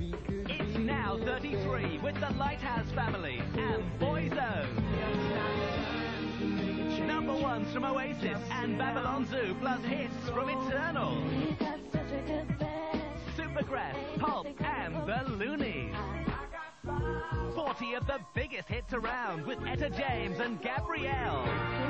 It's now 33 with the Lighthouse Family and Boyzone. Number ones from Oasis and Babylon Zoo, plus hits from Eternal, Supergrass, Pulp and the Loonies. 40 of the biggetta hits around with Etta James and Gabrielle.